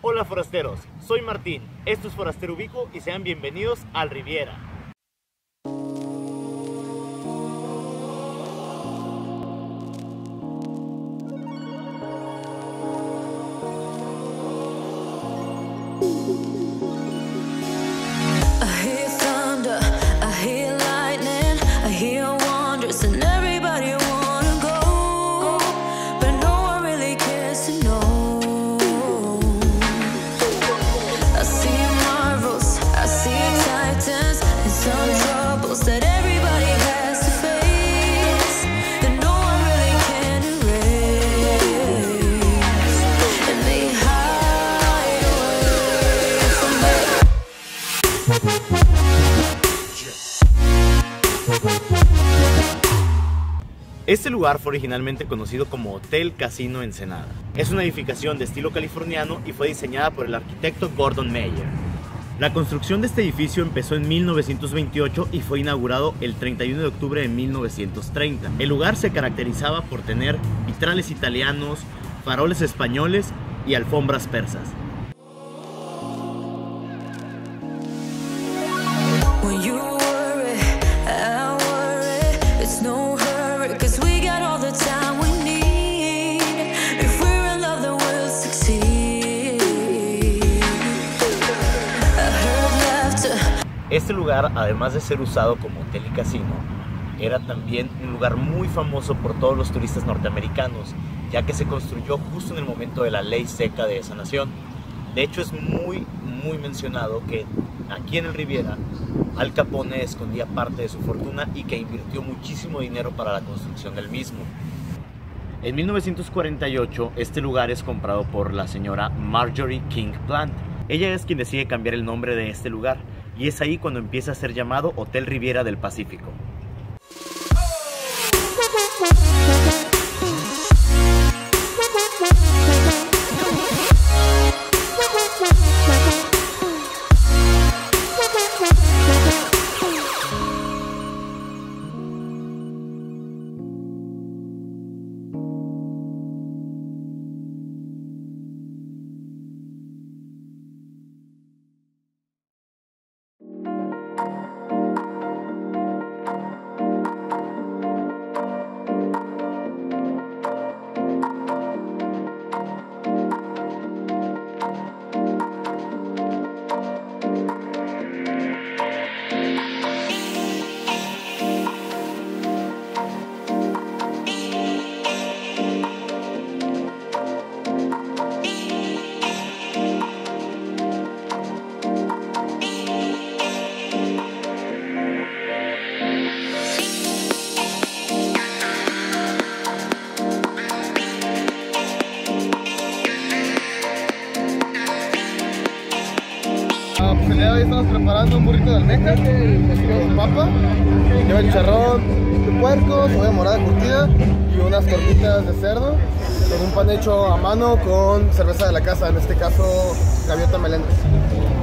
Hola forasteros, soy Martín, esto es Forastero Ubico y sean bienvenidos al Riviera. Este lugar fue originalmente conocido como Hotel Casino Ensenada. Es una edificación de estilo californiano y fue diseñada por el arquitecto Gordon Meyer. La construcción de este edificio empezó en 1928 y fue inaugurado el 31 de octubre de 1930. El lugar se caracterizaba por tener vitrales italianos, faroles españoles y alfombras persas. Este lugar, además de ser usado como hotel y casino, era también un lugar muy famoso por todos los turistas norteamericanos, ya que se construyó justo en el momento de la ley seca de esa nación. De hecho, es muy mencionado que aquí en el Riviera, Al Capone escondía parte de su fortuna y que invirtió muchísimo dinero para la construcción del mismo. En 1948, este lugar es comprado por la señora Marjorie King Plant. Ella es quien decide cambiar el nombre de este lugar, y es ahí cuando empieza a ser llamado Hotel Riviera del Pacífico. Pues el día de hoy estamos preparando un burrito de almeja con papa, lleva chicharrón de puerco, cebolla morada curtida y unas tortitas de cerdo con un pan hecho a mano con cerveza de la casa, en este caso Gaviota Meléndez.